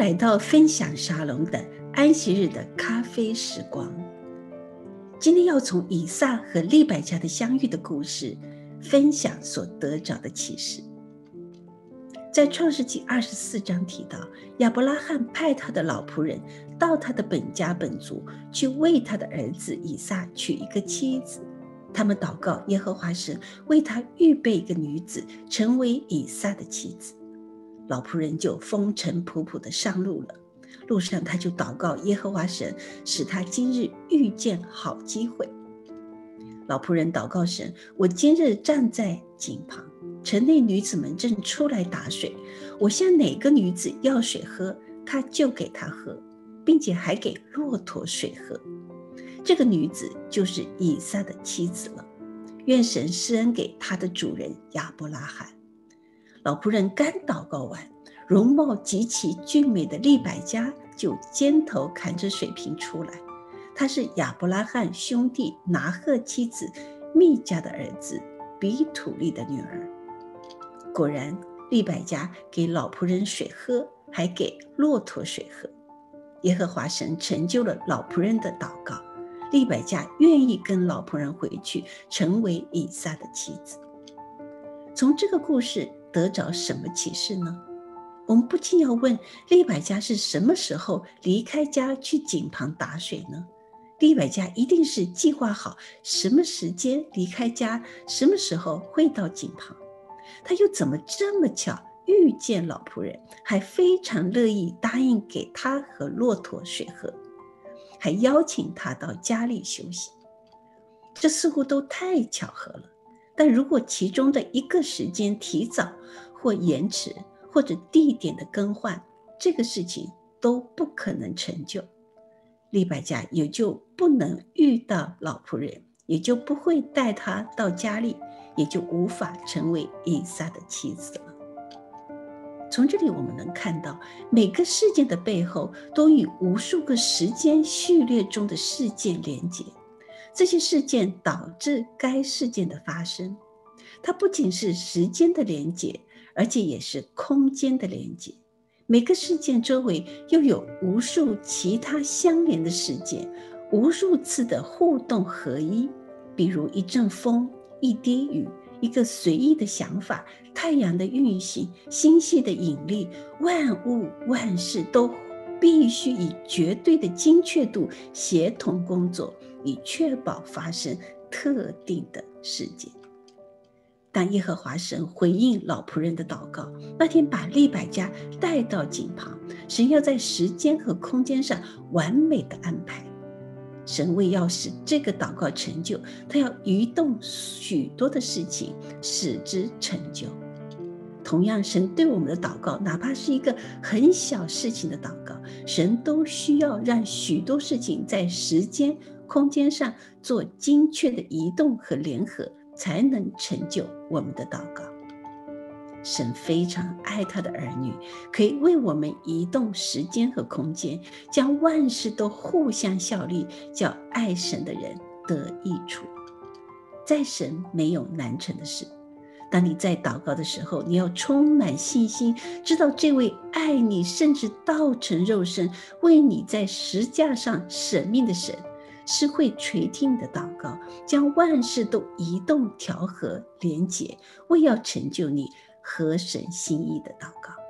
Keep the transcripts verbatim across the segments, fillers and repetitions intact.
来到分享沙龙的安息日的咖啡时光。今天要从以撒和利百加的相遇的故事分享所得着的启示。在创世纪二十四章提到，亚伯拉罕派他的老仆人到他的本家本族去为他的儿子以撒娶一个妻子。他们祷告耶和华神为他预备一个女子，成为以撒的妻子。老仆人就风尘仆仆地上路了。路上他就祷告耶和华神，使他今日遇见好机会。老仆人祷告神，我今日站在井旁，城内女子们正出来打水，我向哪个女子要水喝，她就给她喝，并且还给骆驼水喝。这个女子就是以撒的妻子了。愿神施恩给他的主人亚伯拉罕。老仆人刚祷告完，容貌极其俊美的利百加就肩头扛着水瓶出来。他是亚伯拉罕兄弟拿鹤妻子密迦的儿子比土利的女儿。果然，利百加给老仆人水喝，还给骆驼水喝。耶和华神成就了老仆人的祷告，利百加愿意跟老仆人回去，成为以撒的妻子。从这个故事得着什么启示呢？我们不禁要问，利百加是什么时候离开家去井旁打水呢？利百加一定是计划好什么时间离开家，什么时候会到井旁。他又怎么这么巧遇见老仆人，还非常乐意答应给他和骆驼水喝，还邀请他到家里休息？这似乎都太巧合了。但如果其中的一个时间提早或延迟，或者地点的更换，这个事情都不可能成就。利百加也就不能遇到老仆人，也就不会带他到家里，也就无法成为以撒的妻子了。从这里我们能看到，每个事件的背后都与无数个时间序列中的事件连结，这些事件导致该事件的发生。它不仅是时间的连结，而且也是空间的连结。每个事件周围又有无数其他相连的事件，无数次的互动合一。比如一阵风，一滴雨，一个随意的想法，太阳的运行，星系的引力，万物万事都必须以绝对的精确度协同工作，以确保发生特定的事件。当耶和华神回应老仆人的祷告，那天把利百加带到井旁，神要在时间和空间上完美的安排。神为要使这个祷告成就，他要移动许多的事情，使之成就。同样，神对我们的祷告，哪怕是一个很小事情的祷告，神都需要让许多事情在时间、空间上做精确的移动和联合，才能成就我们的祷告。神非常爱他的儿女，可以为我们移动时间和空间，将万事都互相效力，叫爱神的人得益处。在神没有难成的事。当你在祷告的时候，你要充满信心，知道这位爱你甚至道成肉身，为你在十字架上舍命的神，是会垂听你的祷告，将万事都移动调和连结，为要成就你合神心意的祷告。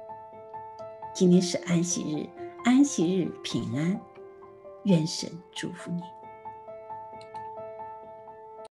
今天是安息日，安息日平安，愿神祝福你。